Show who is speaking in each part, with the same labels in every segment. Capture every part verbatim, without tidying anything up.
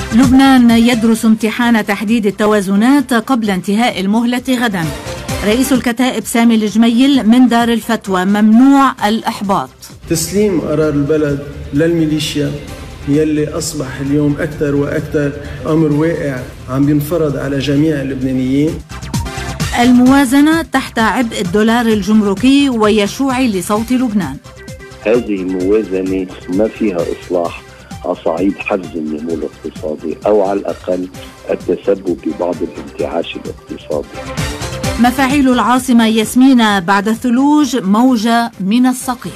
Speaker 1: لبنان يدرس امتحان تحديد التوازنات قبل انتهاء المهلة غدا. رئيس الكتائب سامي الجميل من دار الفتوى ممنوع الإحباط.
Speaker 2: تسليم قرار البلد للميليشيا يلي أصبح اليوم أكثر وأكثر أمر واقع عم ينفرض على جميع اللبنانيين.
Speaker 1: الموازنة تحت عبء الدولار الجمركي ويشوع لصوت لبنان.
Speaker 3: هذه موازنة ما فيها إصلاح على صعيد حفز النمو الاقتصادي أو على الأقل التسبب ببعض الانتعاش الاقتصادي.
Speaker 1: مفاعيل العاصمة ياسمين بعد الثلوج موجة من الصقيع.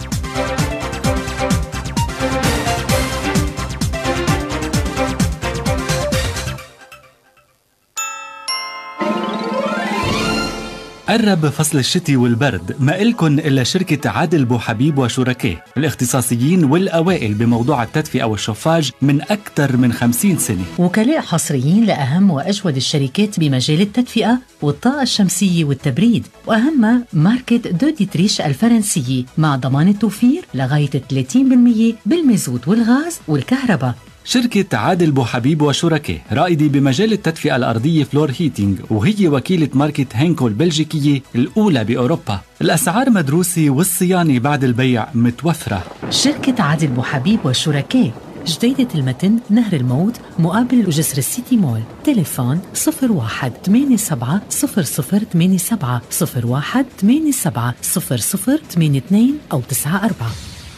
Speaker 4: قرب فصل الشتي والبرد، ما إلكن إلا شركة عادل بوحبيب وشركائه الاختصاصيين والأوائل بموضوع التدفئة والشفاج من أكثر من خمسين سنة.
Speaker 5: وكلاء حصريين لأهم وأجود الشركات بمجال التدفئة والطاقة الشمسية والتبريد، وأهمها ماركة دوديتريش الفرنسية مع ضمان التوفير لغاية ثلاثين بالمئة بالمازوت والغاز والكهرباء.
Speaker 4: شركة عادل بوحبيب وشركائه رائدة بمجال التدفئة الأرضية فلور هيتينج، وهي وكيلة ماركة هينكو البلجيكية الأولى بأوروبا. الأسعار مدروسة والصيانة بعد البيع متوفرة.
Speaker 5: شركة عادل بوحبيب وشركائه، جديدة المتن، نهر الموت، مقابل جسر السيتي مول. تليفون صفر واحد ثمانية سبعة صفر صفر ثمانية سبعة صفر واحد ثمانية سبعة صفر صفر ثمانية اثنين أو تسعة أربعة.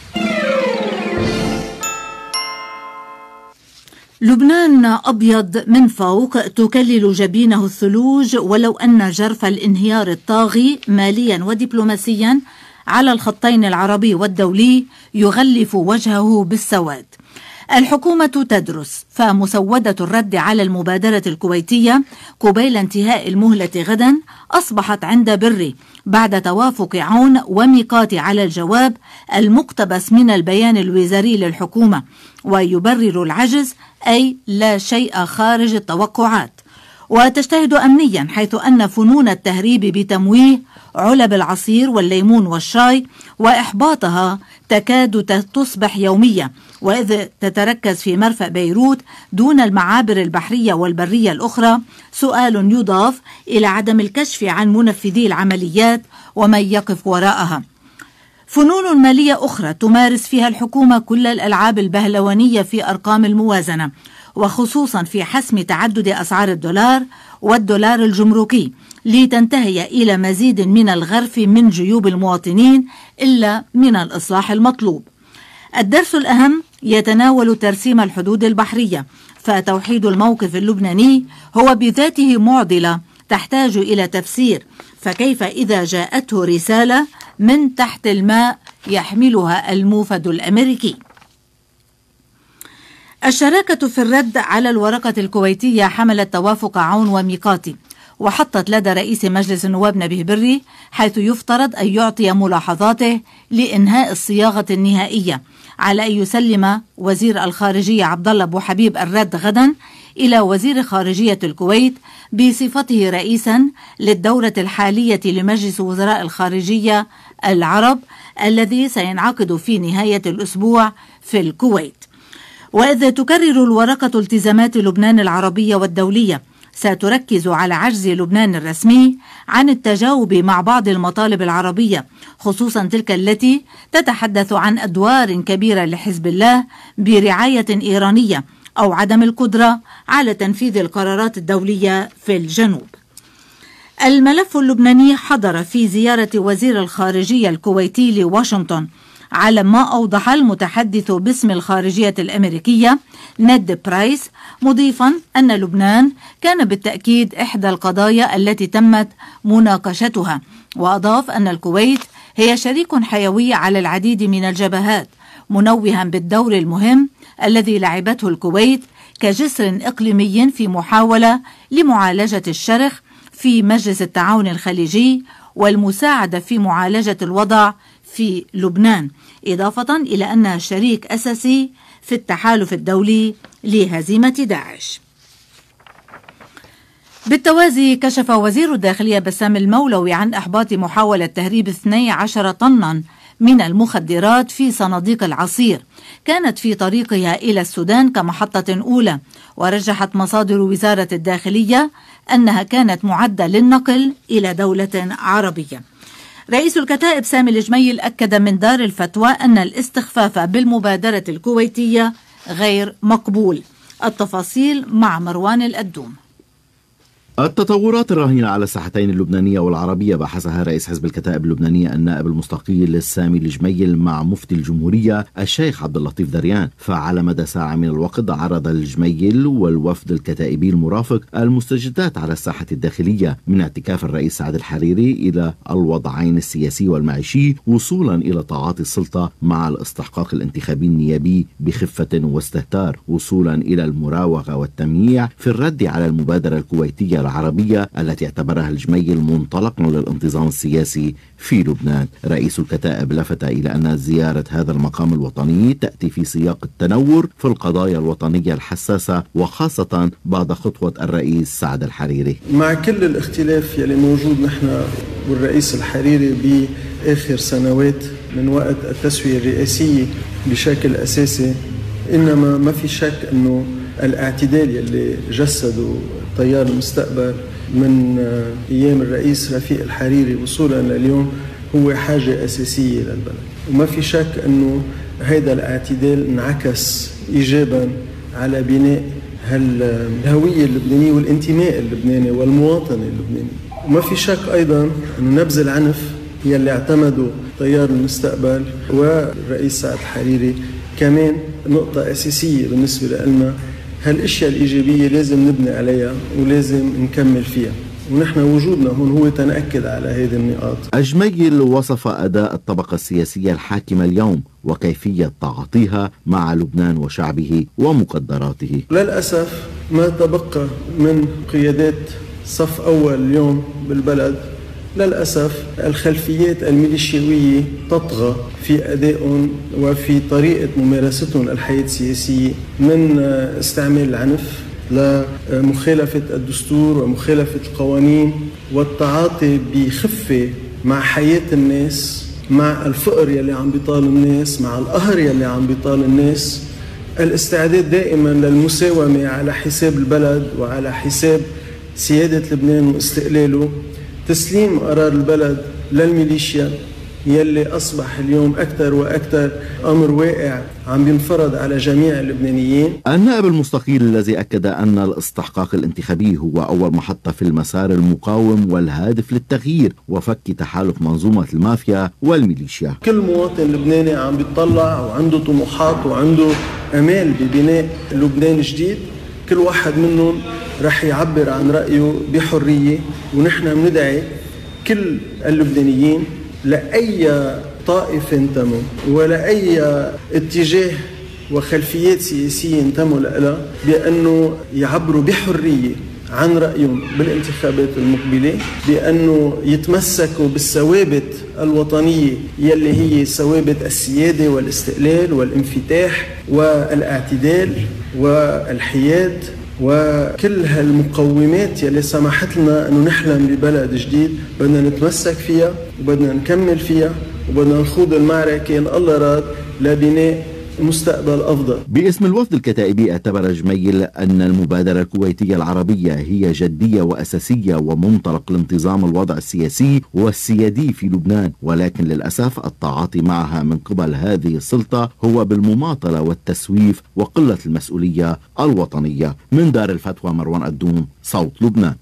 Speaker 1: لبنان أبيض من فوق تكلل جبينه الثلوج، ولو أن جرف الانهيار الطاغي ماليا ودبلوماسيا على الخطين العربي والدولي يغلف وجهه بالسواد. الحكومة تدرس، فمسودة الرد على المبادرة الكويتية قبيل انتهاء المهلة غدا أصبحت عند بري بعد توافق عون وميقات على الجواب المقتبس من البيان الوزاري للحكومة، ويبرر العجز أي لا شيء خارج التوقعات. وتجتهد أمنيا حيث أن فنون التهريب بتمويه علب العصير والليمون والشاي وإحباطها تكاد تصبح يومية، وإذ تتركز في مرفأ بيروت دون المعابر البحرية والبرية الأخرى سؤال يضاف إلى عدم الكشف عن منفذي العمليات ومن يقف وراءها. فنون مالية أخرى تمارس فيها الحكومة كل الألعاب البهلوانية في أرقام الموازنة، وخصوصا في حسم تعدد أسعار الدولار والدولار الجمركي، لتنتهي إلى مزيد من الغرف من جيوب المواطنين إلا من الإصلاح المطلوب. الدرس الأهم يتناول ترسيم الحدود البحرية، فتوحيد الموقف اللبناني هو بذاته معضلة تحتاج إلى تفسير، فكيف إذا جاءته رسالة من تحت الماء يحملها الموفد الأمريكي؟ الشراكة في الرد على الورقة الكويتية حملت توافق عون وميقاتي، وحطت لدى رئيس مجلس النواب نبيه بري حيث يفترض أن يعطي ملاحظاته لإنهاء الصياغة النهائية، على أن يسلم وزير الخارجية عبد الله بوحبيب الرد غدا إلى وزير خارجية الكويت بصفته رئيسا للدورة الحالية لمجلس وزراء الخارجية العرب الذي سينعقد في نهاية الأسبوع في الكويت. وإذ تكرر الورقة التزامات لبنان العربية والدولية، ستركز على عجز لبنان الرسمي عن التجاوب مع بعض المطالب العربية، خصوصا تلك التي تتحدث عن أدوار كبيرة لحزب الله برعاية إيرانية أو عدم القدرة على تنفيذ القرارات الدولية في الجنوب. الملف اللبناني حضر في زيارة وزير الخارجية الكويتي لواشنطن، على ما أوضح المتحدث باسم الخارجية الأمريكية نيد برايس، مضيفا أن لبنان كان بالتأكيد إحدى القضايا التي تمت مناقشتها، وأضاف أن الكويت هي شريك حيوي على العديد من الجبهات، منوها بالدور المهم الذي لعبته الكويت كجسر إقليمي في محاولة لمعالجة الشرخ في مجلس التعاون الخليجي والمساعدة في معالجة الوضع في لبنان، إضافة إلى أنها شريك أساسي في التحالف الدولي لهزيمة داعش. بالتوازي كشف وزير الداخلية بسام المولوي عن إحباط محاولة تهريب اثني عشر طنا من المخدرات في صناديق العصير كانت في طريقها إلى السودان كمحطة أولى. ورجحت مصادر وزارة الداخلية أنها كانت معدة للنقل إلى دولة عربية. رئيس الكتائب سامي الجميل أكد من دار الفتوى أن الاستخفاف بالمبادرة الكويتية غير مقبول. التفاصيل مع مروان الأدوم.
Speaker 6: التطورات الراهنة على الساحتين اللبنانية والعربية بحثها رئيس حزب الكتائب اللبنانية النائب المستقيل سامي الجميل مع مفتي الجمهورية الشيخ عبد اللطيف دريان. فعلى مدى ساعة من الوقت عرض الجميل والوفد الكتائبي المرافق المستجدات على الساحة الداخلية من اعتكاف الرئيس سعد الحريري إلى الوضعين السياسي والمعيشي وصولا إلى تعاطي السلطة مع الاستحقاق الانتخابي النيابي بخفة واستهتار، وصولا إلى المراوغة والتمييع في الرد على المبادرة الكويتية العربية التي اعتبرها الجميل منطلقا للانتظام السياسي في لبنان. رئيس الكتائب لفت إلى أن زيارة هذا المقام الوطني تأتي في سياق التنور في القضايا الوطنية الحساسة وخاصة بعد خطوة الرئيس سعد الحريري.
Speaker 2: مع كل الاختلاف يلي موجود نحن والرئيس الحريري بآخر سنوات من وقت التسوية الرئاسية بشكل أساسي، إنما ما في شك أنه الاعتدال يلي جسده تيار المستقبل من أيام الرئيس رفيق الحريري وصولا لليوم هو حاجة أساسية للبلد. وما في شك أنه هذا الاعتدال انعكس إيجابا على بناء الهوية اللبنانية والانتماء اللبناني والمواطن اللبناني. وما في شك أيضا أنه نبذ العنف يلي اعتمده تيار المستقبل والرئيس سعد الحريري كمان نقطة أساسية بالنسبة لنا. هالاشياء الإيجابية لازم نبني عليها ولازم نكمل فيها، ونحن وجودنا هون هو تنأكد على هذه النقاط.
Speaker 6: الجميل وصف أداء الطبقة السياسية الحاكمة اليوم وكيفية تعاطيها مع لبنان وشعبه ومقدراته.
Speaker 2: للأسف ما تبقى من قيادات صف أول اليوم بالبلد للأسف الخلفيات الميليشياوية تطغى في أدائهم وفي طريقة ممارستهم الحياة السياسية، من استعمال العنف لمخالفة الدستور ومخالفة القوانين والتعاطي بخفة مع حياة الناس، مع الفقر يلي عم بيطال الناس، مع القهر يلي عم بيطال الناس، الاستعداد دائما للمساومة على حساب البلد وعلى حساب سيادة لبنان واستقلاله، تسليم قرار البلد للميليشيا يلي أصبح اليوم أكثر وأكثر أمر واقع عم بينفرض على جميع اللبنانيين.
Speaker 6: النائب المستقيل الذي أكد أن الاستحقاق الانتخابي هو أول محطة في المسار المقاوم والهادف للتغيير وفك تحالف منظومة المافيا والميليشيا.
Speaker 2: كل مواطن لبناني عم بيطلع وعنده طموحات وعنده أمال ببناء لبنان جديد، كل واحد منهم رح يعبر عن رأيه بحرية، ونحن بندعي كل اللبنانيين لأي طائفة انتموا ولا أي اتجاه وخلفيات سياسية انتموا لها بأنه يعبروا بحرية عن رأيهم بالانتخابات المقبلة، بأنه يتمسكوا بالثوابت الوطنية يلي هي ثوابت السيادة والاستقلال والانفتاح والاعتدال والحياد وكل هالمقومات يلي سمحت لنا أنه نحلم ببلد جديد. بدنا نتمسك فيها وبدنا نكمل فيها وبدنا نخوض المعركة إن الله راد لبناء مستقبل أفضل.
Speaker 6: باسم الوفد الكتائبي اعتبر جميل أن المبادرة الكويتية العربية هي جدية وأساسية ومنطلق لانتظام الوضع السياسي والسيادي في لبنان، ولكن للأسف التعاطي معها من قبل هذه السلطة هو بالمماطلة والتسويف وقلة المسؤولية الوطنية. من دار الفتوى مروان الدوم، صوت لبنان.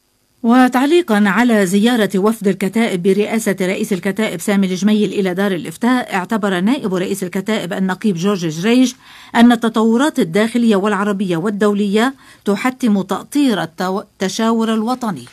Speaker 1: وتعليقا على زيارة وفد الكتائب برئاسة رئيس الكتائب سامي الجميل إلى دار الإفتاء، اعتبر نائب رئيس الكتائب النقيب جورج جريج أن التطورات الداخلية والعربية والدولية تحتم تأطير التشاور الوطني.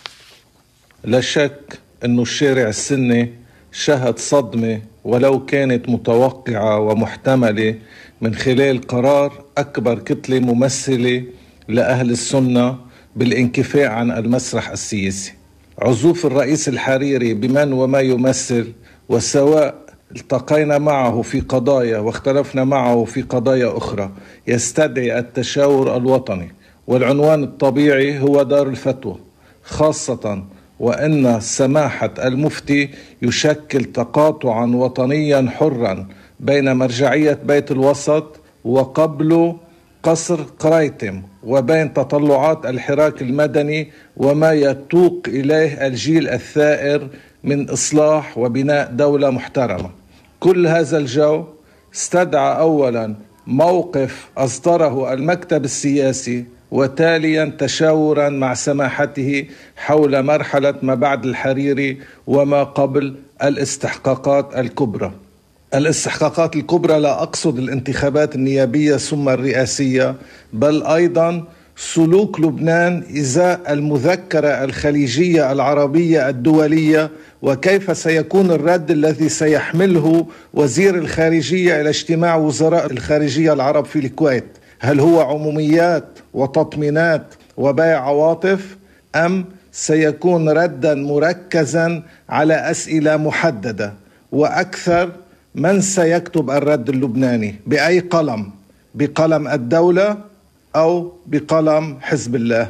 Speaker 7: لا شك أن الشارع السني شهد صدمة ولو كانت متوقعة ومحتملة من خلال قرار أكبر كتلة ممثلة لأهل السنة بالانكفاء عن المسرح السياسي. عزوف الرئيس الحريري بمن وما يمثل، وسواء التقينا معه في قضايا واختلفنا معه في قضايا أخرى، يستدعي التشاور الوطني، والعنوان الطبيعي هو دار الفتوى، خاصة وأن سماحة المفتي يشكل تقاطعا وطنيا حرا بين مرجعية بيت الوسط وقبله قصر قرايتم، وبين تطلعات الحراك المدني وما يتوق إليه الجيل الثائر من إصلاح وبناء دولة محترمة. كل هذا الجو استدعى أولا موقف أصدره المكتب السياسي، وتاليا تشاورا مع سماحته حول مرحلة ما بعد الحريري وما قبل الاستحقاقات الكبرى. الاستحقاقات الكبرى لا أقصد الانتخابات النيابية ثم الرئاسية، بل أيضا سلوك لبنان إزاء المذكرة الخليجية العربية الدولية، وكيف سيكون الرد الذي سيحمله وزير الخارجية إلى اجتماع وزراء الخارجية العرب في الكويت. هل هو عموميات وتطمينات وبيع عواطف، أم سيكون ردا مركزا على أسئلة محددة؟ وأكثر، من سيكتب الرد اللبناني؟ بأي قلم؟ بقلم الدولة أو بقلم حزب الله؟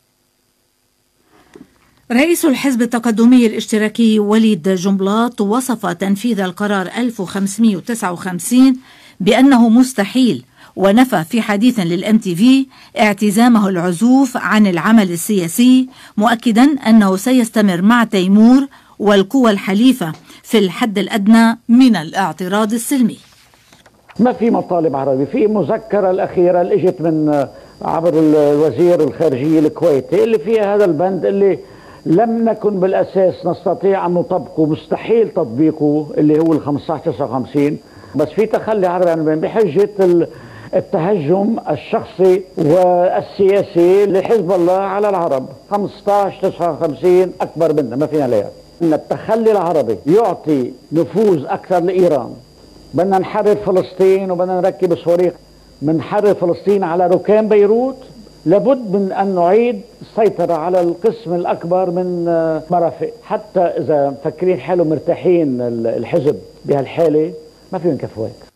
Speaker 1: رئيس الحزب التقدمي الاشتراكي وليد جنبلاط وصف تنفيذ القرار ألف وخمسمئة وتسعة وخمسين بأنه مستحيل، ونفى في حديث للإم تي في اعتزامه العزوف عن العمل السياسي، مؤكدا أنه سيستمر مع تيمور والقوى الحليفة في الحد الأدنى من الاعتراض السلمي.
Speaker 8: ما في مطالب عربي، في مذكرة الأخيرة اللي اجت من عبر الوزير الخارجية الكويتي اللي فيها هذا البند اللي لم نكن بالأساس نستطيع أن نطبقه، مستحيل تطبيقه، اللي هو ال خمسة عشر تسعة وخمسين، بس في تخلي عربي عن بحجة التهجم الشخصي والسياسي لحزب الله على العرب. خمسة عشر تسعة وخمسين أكبر منا، ما فينا ليها. أن التخلي العربي يعطي نفوذ أكثر لإيران. بدنا نحرر فلسطين وبدنا نركب صواريخ منحرر فلسطين على ركام بيروت، لابد من أن نعيد السيطرة على القسم الأكبر من مرافق. حتى إذا مفكرين حالهم مرتاحين الحزب بهالحالة ما فيهم يكفوا هيك.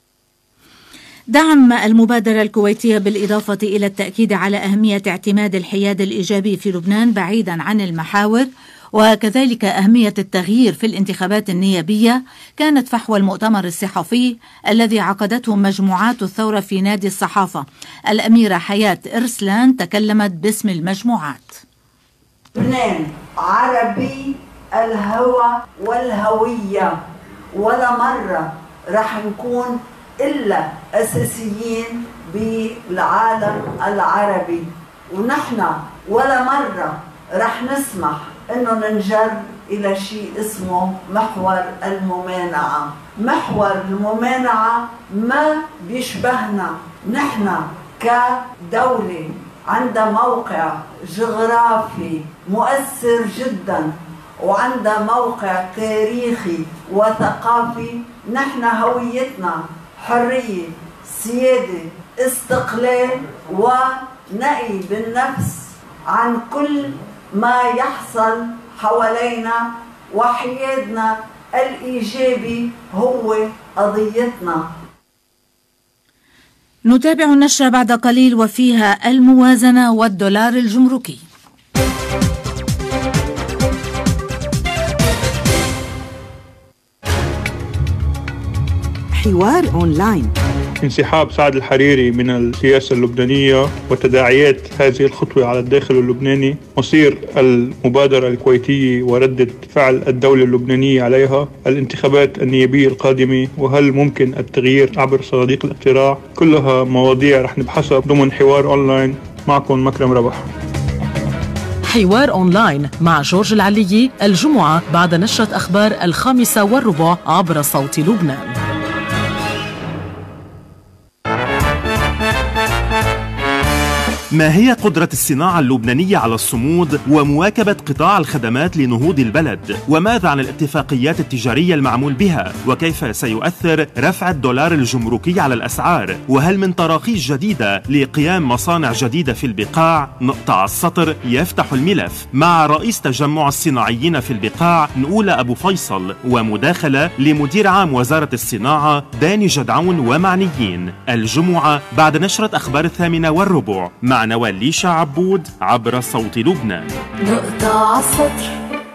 Speaker 1: دعم المبادرة الكويتية بالإضافة إلى التأكيد على أهمية اعتماد الحياد الإيجابي في لبنان بعيدا عن المحاور، وكذلك أهمية التغيير في الانتخابات النيابية، كانت فحوى المؤتمر الصحفي الذي عقدته مجموعات الثورة في نادي الصحافة. الأميرة حياة إرسلان تكلمت باسم المجموعات.
Speaker 9: لبنان عربي الهوى والهوية، ولا مرة رح نكون إلا أساسيين بالعالم العربي، ونحن ولا مرة رح نسمح إنه ننجر إلى شيء اسمه محور الممانعة. محور الممانعة ما بيشبهنا، نحن كدولة عندها موقع جغرافي مؤثر جدا، وعندها موقع تاريخي وثقافي. نحن هويتنا حرية، سيادة، استقلال، ونأي بالنفس عن كل ما يحصل حوالينا، وحيادنا الإيجابي هو قضيتنا.
Speaker 1: نتابع النشرة بعد قليل وفيها الموازنة والدولار الجمركي.
Speaker 10: حوار أونلاين.
Speaker 11: انسحاب سعد الحريري من السياسة اللبنانية وتداعيات هذه الخطوة على الداخل اللبناني، مصير المبادرة الكويتية وردة فعل الدولة اللبنانية عليها، الانتخابات النيابية القادمة، وهل ممكن التغيير عبر صناديق الاقتراع. كلها مواضيع رح نبحثها ضمن حوار أونلاين. معكم مكرم ربح.
Speaker 5: حوار أونلاين مع جورج العليي الجمعة بعد نشرة أخبار الخامسة والربع عبر صوت لبنان.
Speaker 12: ما هي قدرة الصناعة اللبنانية على الصمود ومواكبة قطاع الخدمات لنهوض البلد؟ وماذا عن الاتفاقيات التجارية المعمول بها؟ وكيف سيؤثر رفع الدولار الجمركي على الأسعار؟ وهل من تراخيص جديدة لقيام مصانع جديدة في البقاع؟ نقطع السطر يفتح الملف مع رئيس تجمع الصناعيين في البقاع نقول أبو فيصل، ومداخلة لمدير عام وزارة الصناعة داني جدعون ومعنيين. الجمعة بعد نشرة أخبار الثامنة والربع مع نوال ليشا عبود عبر صوت لبنان.
Speaker 13: نقطع السطر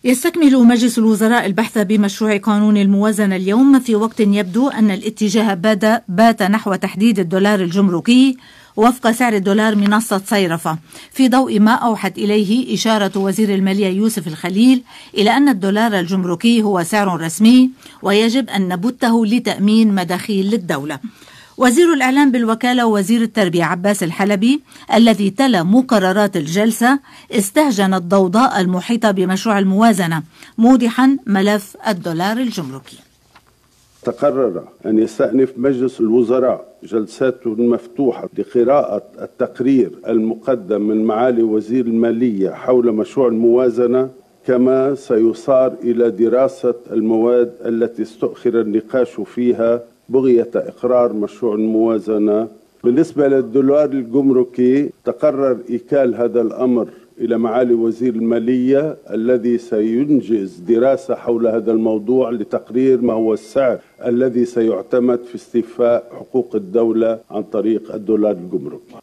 Speaker 1: يستكمل مجلس الوزراء البحث بمشروع قانون الموازنة اليوم في وقت يبدو أن الاتجاه بات, بات نحو تحديد الدولار الجمركي وفق سعر الدولار منصة صيرفة، في ضوء ما أوحت إليه إشارة وزير المالية يوسف الخليل إلى أن الدولار الجمركي هو سعر رسمي ويجب أن نبته لتأمين مداخيل للدولة. وزير الإعلام بالوكالة ووزير التربية عباس الحلبي الذي تلا مقررات الجلسة استهجن الضوضاء المحيطة بمشروع الموازنة، موضحا ملف الدولار الجمركي.
Speaker 10: تقرر أن يستأنف مجلس الوزراء جلساته المفتوحة لقراءة التقرير المقدم من معالي وزير المالية حول مشروع الموازنة، كما سيصار إلى دراسة المواد التي استؤخر النقاش فيها بغية إقرار مشروع الموازنة. بالنسبة للدولار الجمركي تقرر إيكال هذا الأمر إلى معالي وزير المالية الذي سينجز دراسة حول هذا الموضوع لتقرير ما هو السعر الذي سيعتمد في استيفاء حقوق الدولة عن طريق الدولار الجمركي.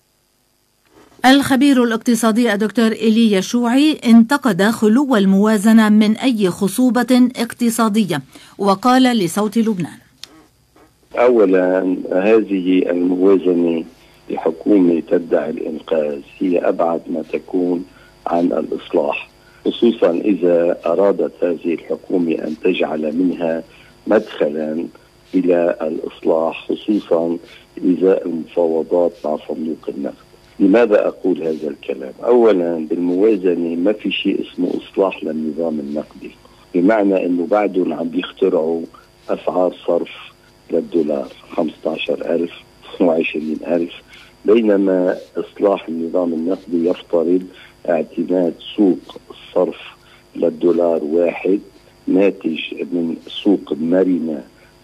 Speaker 1: الخبير الاقتصادي الدكتور إيلي يشوعي انتقد خلو الموازنة من أي خصوبة اقتصادية وقال لصوت لبنان:
Speaker 3: أولا، هذه الموازنة لحكومة تدعي الإنقاذ هي أبعد ما تكون عن الإصلاح، خصوصا إذا أرادت هذه الحكومة أن تجعل منها مدخلا إلى الإصلاح، خصوصا إذا المفاوضات مع صندوق النقد. لماذا أقول هذا الكلام؟ أولا، بالموازنة ما في شيء اسمه إصلاح للنظام النقدي، بمعنى أنه بعدهم عم بيخترعوا أسعار صرف للدولار خمسة عشر ألف اثنين وعشرين ألف، بينما إصلاح النظام النقدي يفترض اعتماد سوق الصرف للدولار واحد ناتج من سوق مرنة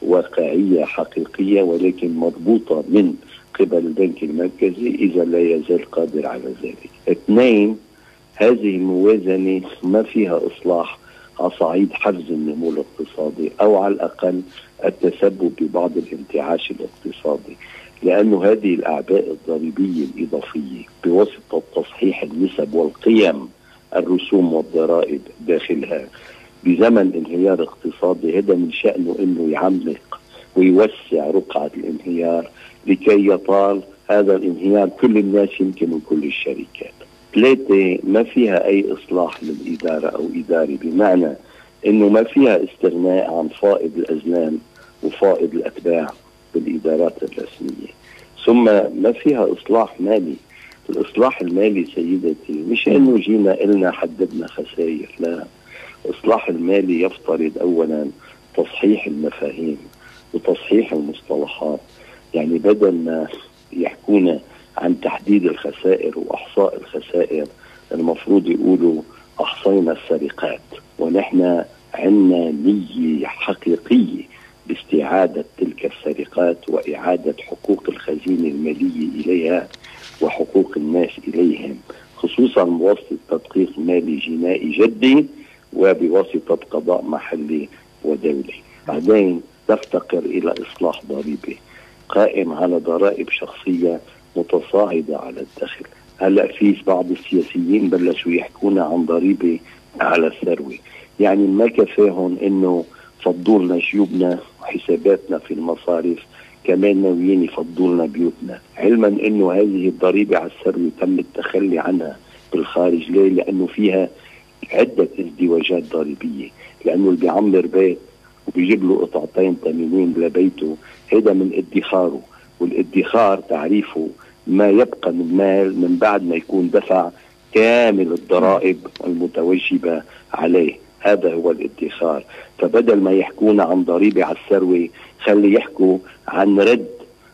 Speaker 3: واقعية حقيقية ولكن مضبوطة من قبل البنك المركزي إذا لا يزال قادر على ذلك. اثنين، هذه الموازنة ما فيها إصلاح على صعيد حفز النمو الاقتصادي أو على الأقل التسبب ببعض الانتعاش الاقتصادي، لأن هذه الأعباء الضريبية الإضافية بواسطة تصحيح النسب والقيم الرسوم والضرائب داخلها بزمن انهيار اقتصادي، هذا من شأنه أنه يعمق ويوسع رقعة الانهيار لكي يطال هذا الانهيار كل الناس يمكن من كل الشركات. ثلاثة، ما فيها أي إصلاح للإدارة أو إداري، بمعنى أنه ما فيها استغناء عن فائض الأزلام وفائض الأتباع بالإدارات الرسمية. ثم ما فيها إصلاح مالي. الإصلاح المالي سيدتي مش أنه جينا قلنا حددنا خسائر، لا، إصلاح المالي يفترض أولا تصحيح المفاهيم وتصحيح المصطلحات. يعني بدل ما يحكونا عن تحديد الخسائر وأحصاء الخسائر المفروض يقولوا أحصينا السرقات، ونحن عندنا نية حقيقية باستعادة تلك السرقات وإعادة حقوق الخزينة المالية إليها وحقوق الناس إليهم، خصوصا بواسطة تدقيق مالي جنائي جدي وبواسطة قضاء محلي ودولي. بعدين تفتقر إلى إصلاح ضريبي قائم على ضرائب شخصية متصاعدة على الدخل. هلأ في بعض السياسيين بلشوا يحكونا عن ضريبة على الثروة، يعني ما كفاهم إنه فضوا لنا جيوبنا وحساباتنا في المصارف، كمان ناويين يفضوا لنا بيوتنا، علما إنه هذه الضريبة على الثروة تم التخلي عنها بالخارج. ليه؟ لأنه فيها عدة ازدواجات ضريبية، لأنه اللي بيعمر بيت وبيجيب له قطعتين ثمينين لبيته هذا من ادخاره، والادخار تعريفه ما يبقى من مال من بعد ما يكون دفع كامل الضرائب المتوجبة عليه، هذا هو الادخار. فبدل ما يحكون عن ضريبة على الثروة خلي يحكوا عن رد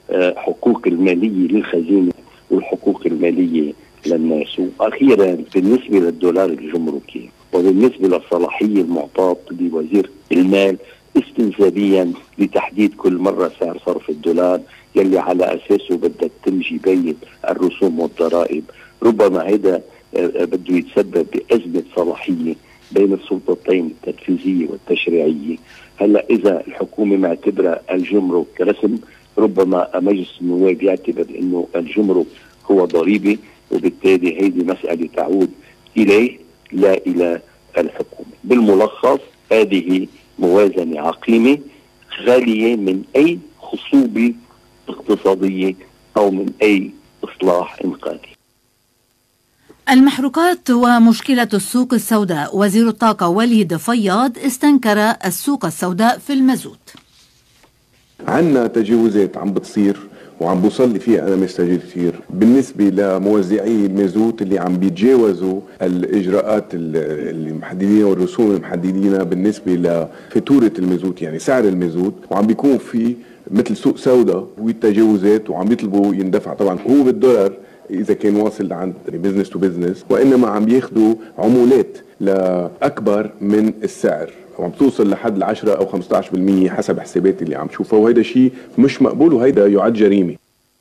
Speaker 3: حقوق المالية للخزينة والحقوق المالية للناس. وأخيرا بالنسبة للدولار الجمركي وبالنسبة للصلاحية المعطاة لوزير المال استنزابيا لتحديد كل مرة سعر صرف الدولار يلي على أساسه بدك تمشي بين الرسوم والضرائب، ربما هذا بده يتسبب بأزمة صلاحية بين السلطتين التنفيذية والتشريعية. هلا إذا الحكومة معتبرة الجمرك رسم، ربما مجلس النواب يعتبر إنه الجمرك هو ضريبة، وبالتالي هذه مسألة تعود إليه لا إلى الحكومة. بالملخص هذه موازنة عقيمة خالية من أي خصوبة اقتصادية أو من أي إصلاح إنقاذي.
Speaker 1: المحروقات ومشكلة السوق السوداء. وزير الطاقة وليد فياض استنكر السوق السوداء في المازوت.
Speaker 13: عنا تجاوزات عم بتصير وعم بوصل لي فيها انا مستعجل كثير بالنسبه لموزعي المازوت اللي عم بيتجاوزوا الاجراءات اللي محددينها والرسوم المحددينها بالنسبه لفاتوره المازوت، يعني سعر المازوت، وعم بيكون في مثل سوق سوداء والتجاوزات وعم بيطلبوا يندفع طبعا هو بالدولار اذا كان واصل لعند بزنس تو بزنس، وانما عم بياخذوا عمولات لاكبر من السعر وعم توصل لحد العشرة أو خمسة عشر بالمئة حسب حساباتي اللي عم شوفها، وهيدا شيء مش مقبول وهيدا يعد جريمة.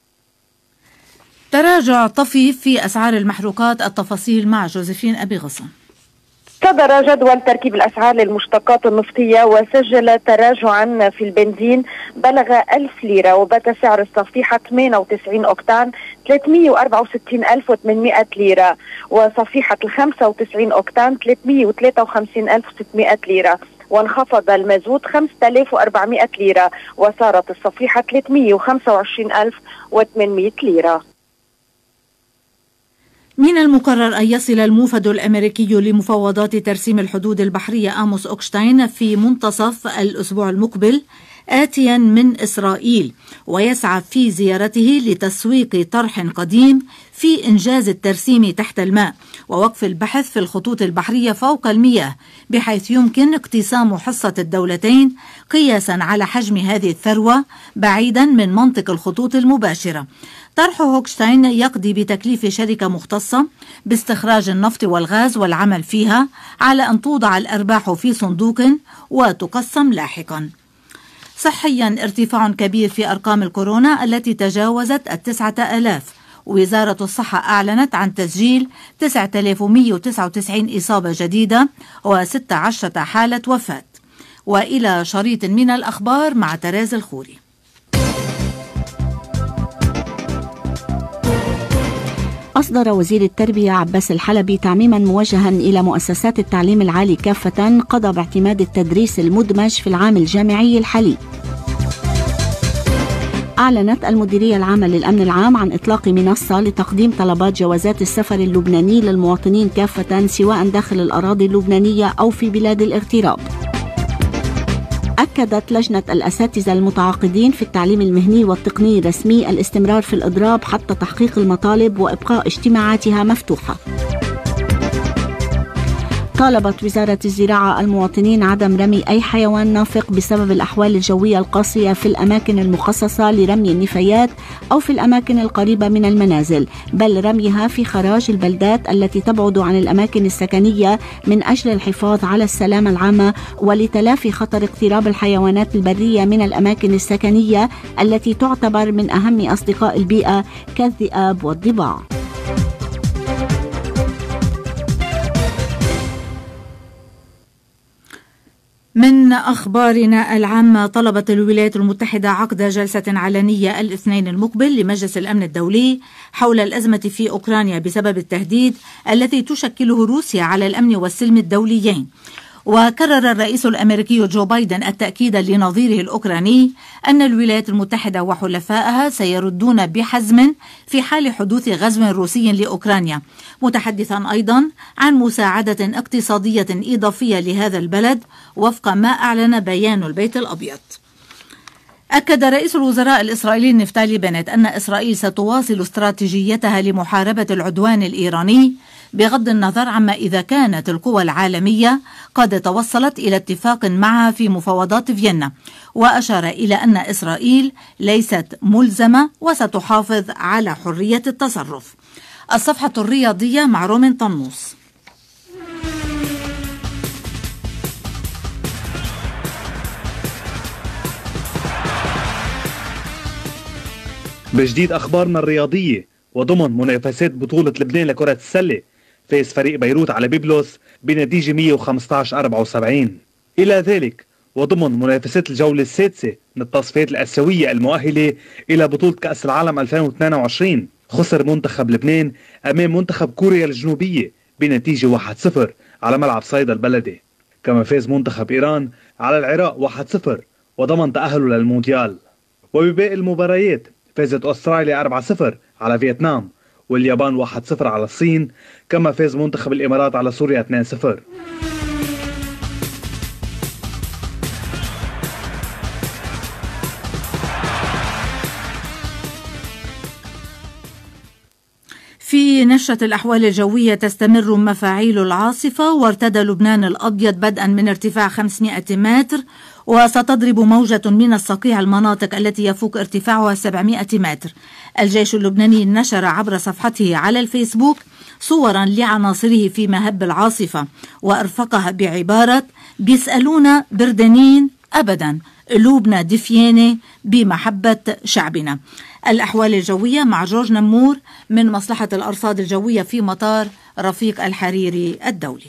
Speaker 1: تراجع طفيف في أسعار المحروقات. التفاصيل مع جوزيفين أبي غصن.
Speaker 14: صدر جدول تركيب الأسعار للمشتقات النفطية وسجل تراجعا في البنزين بلغ ألف ليرة، وبات سعر الصفيحة ثمانية وتسعين أوكتان ثلاثمئة وأربعة وستين ألف وثمانمئة ليرة، وصفيحة ال خمسة وتسعين أوكتان ثلاثمئة وثلاثة وخمسين ألف وستمئة ليرة، وانخفض المازوت خمسة آلاف وأربعمئة ليرة وصارت الصفيحة ثلاثمئة وخمسة وعشرين ألف وثمانمئة ليرة.
Speaker 1: من المقرر أن يصل الموفد الأمريكي لمفاوضات ترسيم الحدود البحرية آموس أوكشتاين في منتصف الأسبوع المقبل آتيا من إسرائيل، ويسعى في زيارته لتسويق طرح قديم في إنجاز الترسيم تحت الماء ووقف البحث في الخطوط البحرية فوق المياه، بحيث يمكن اقتسام حصة الدولتين قياسا على حجم هذه الثروة بعيدا من منطق الخطوط المباشرة. طرح هوكشتاين يقضي بتكليف شركة مختصة باستخراج النفط والغاز والعمل فيها على أن توضع الأرباح في صندوق وتقسم لاحقا. صحيا، ارتفاع كبير في أرقام الكورونا التي تجاوزت التسعة آلاف. وزارة الصحة أعلنت عن تسجيل تسعة آلاف ومئة وتسعة وتسعين إصابة جديدة وستة عشر حالة وفاة. وإلى شريط من الأخبار مع تراز الخوري.
Speaker 15: أصدر وزير التربية عباس الحلبي تعميما موجها إلى مؤسسات التعليم العالي كافة قضى باعتماد التدريس المدمج في العام الجامعي الحالي. أعلنت المديرية العامة للأمن العام عن إطلاق منصة لتقديم طلبات جوازات السفر اللبناني للمواطنين كافة سواء داخل الأراضي اللبنانية أو في بلاد الاغتراب. أكدت لجنة الأساتذة المتعاقدين في التعليم المهني والتقني الرسمي الاستمرار في الإضراب حتى تحقيق المطالب وإبقاء اجتماعاتها مفتوحة. طالبت وزارة الزراعة المواطنين عدم رمي أي حيوان نافق بسبب الأحوال الجوية القاسية في الأماكن المخصصة لرمي النفايات أو في الأماكن القريبة من المنازل، بل رميها في خراج البلدات التي تبعد عن الأماكن السكنية من أجل الحفاظ على السلامة العامة ولتلافي خطر اقتراب الحيوانات البرية من الأماكن السكنية التي تعتبر من أهم أصدقاء البيئة كالذئاب والضباع.
Speaker 1: من أخبارنا العامة، طلبت الولايات المتحدة عقد جلسة علنية الاثنين المقبل لمجلس الأمن الدولي حول الأزمة في أوكرانيا بسبب التهديد الذي تشكله روسيا على الأمن والسلم الدوليين. وكرر الرئيس الأمريكي جو بايدن التأكيد لنظيره الأوكراني أن الولايات المتحدة وحلفائها سيردون بحزم في حال حدوث غزو روسي لأوكرانيا، متحدثا أيضا عن مساعدة اقتصادية إضافية لهذا البلد وفق ما أعلن بيان البيت الأبيض. أكد رئيس الوزراء الإسرائيلي نفتالي بنت أن إسرائيل ستواصل استراتيجيتها لمحاربة العدوان الإيراني بغض النظر عما إذا كانت القوى العالمية قد توصلت إلى اتفاق معها في مفاوضات فيينا، وأشار إلى أن إسرائيل ليست ملزمة وستحافظ على حرية التصرف. الصفحة الرياضية مع رومن طنوس.
Speaker 16: بجديد أخبارنا الرياضية، وضمن منافسات بطولة لبنان لكرة السلة، فاز فريق بيروت على بيبلوس بنتيجة مئة وخمسة عشر أربعة وسبعين. إلى ذلك وضمن منافسات الجولة السادسة من التصفيات الآسيوية المؤهلة إلى بطولة كأس العالم ألفين واثنين وعشرين، خسر منتخب لبنان أمام منتخب كوريا الجنوبية بنتيجة واحد صفر على ملعب صيدا البلدي. كما فاز منتخب إيران على العراق واحد صفر وضمن تأهله للمونديال. وبباقي المباريات فازت أستراليا أربعة صفر على فيتنام، واليابان واحد صفر على الصين، كما فاز منتخب الإمارات على سوريا اثنين صفر.
Speaker 1: في نشرة الأحوال الجوية، تستمر مفاعيل العاصفة، وارتدى لبنان الأبيض بدءا من ارتفاع خمسمائة متر، وستضرب موجة من الصقيع المناطق التي يفوق ارتفاعها سبعمائة متر. الجيش اللبناني نشر عبر صفحته على الفيسبوك صورا لعناصره في مهب العاصفة، وأرفقها بعبارة: بيسألونا بردانين أبدا، قلوبنا دفيانة بمحبة شعبنا. الأحوال الجوية مع جورج نمور من مصلحة الأرصاد الجوية في مطار رفيق الحريري الدولي.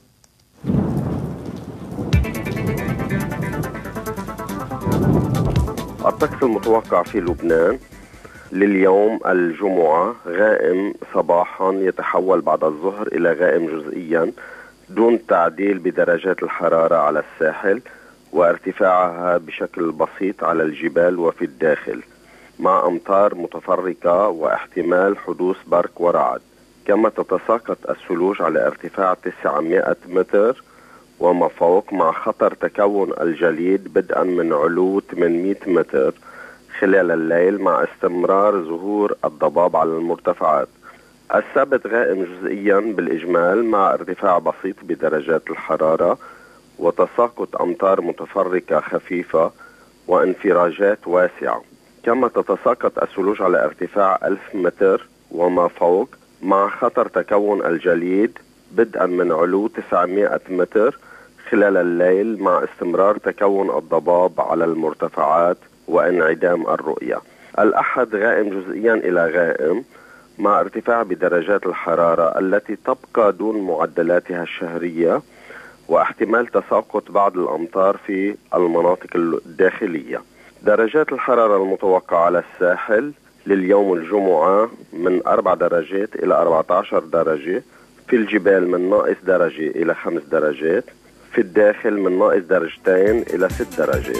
Speaker 17: الطقس المتوقع في لبنان لليوم الجمعة غائم صباحا، يتحول بعد الظهر إلى غائم جزئيا دون تعديل بدرجات الحرارة على الساحل، وارتفاعها بشكل بسيط على الجبال وفي الداخل، مع أمطار متفرقة واحتمال حدوث برق ورعد. كما تتساقط الثلوج على ارتفاع تسعمائة متر وما فوق، مع خطر تكون الجليد بدءا من علو ثمانمائة متر خلال الليل، مع استمرار ظهور الضباب على المرتفعات. السبت غائم جزئيا بالإجمال مع ارتفاع بسيط بدرجات الحرارة وتساقط أمطار متفرقة خفيفة وانفراجات واسعة. كما تتساقط الثلوج على ارتفاع ألف متر وما فوق، مع خطر تكون الجليد بدءا من علو تسعمائة متر خلال الليل، مع استمرار تكون الضباب على المرتفعات وانعدام الرؤية. الأحد غائم جزئيا إلى غائم مع ارتفاع بدرجات الحرارة التي تبقى دون معدلاتها الشهرية، واحتمال تساقط بعض الأمطار في المناطق الداخلية. درجات الحرارة المتوقعة على الساحل لليوم الجمعة من أربع درجات إلى أربعة عشر درجة، في الجبال من ناقص درجة إلى خمس درجات، في الداخل من ناقص درجتين إلى ست درجات.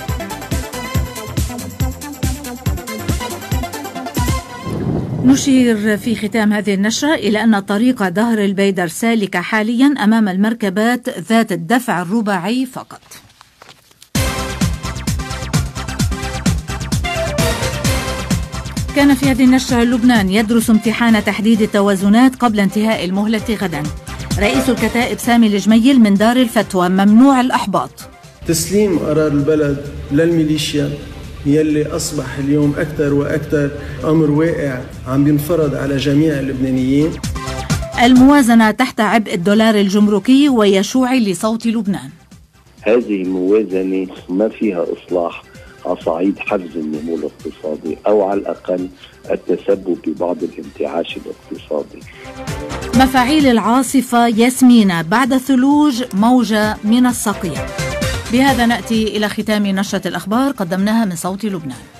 Speaker 1: نشير في ختام هذه النشرة إلى أن طريق ظهر البيدر سالكة حاليا أمام المركبات ذات الدفع الرباعي فقط. كان في هذه النشرة: لبنان يدرس امتحان تحديد التوازنات قبل انتهاء المهلة غدا. رئيس الكتائب سامي الجميل من دار الفتوى: ممنوع الأحباط.
Speaker 2: تسليم قرار البلد للميليشيا يلي أصبح اليوم أكثر وأكثر أمر واقع عم بينفرض على جميع اللبنانيين.
Speaker 1: الموازنة تحت عبء الدولار الجمركي ويشوعي لصوت لبنان.
Speaker 3: هذه الموازنة ما فيها إصلاح على صعيد حفز النمو الاقتصادي، أو على الأقل التسبب ببعض الانتعاش الاقتصادي.
Speaker 1: مفاعيل العاصفة ياسمينة بعد الثلوج موجة من الصقيع. بهذا نأتي إلى ختام نشرة الأخبار قدمناها من صوت لبنان.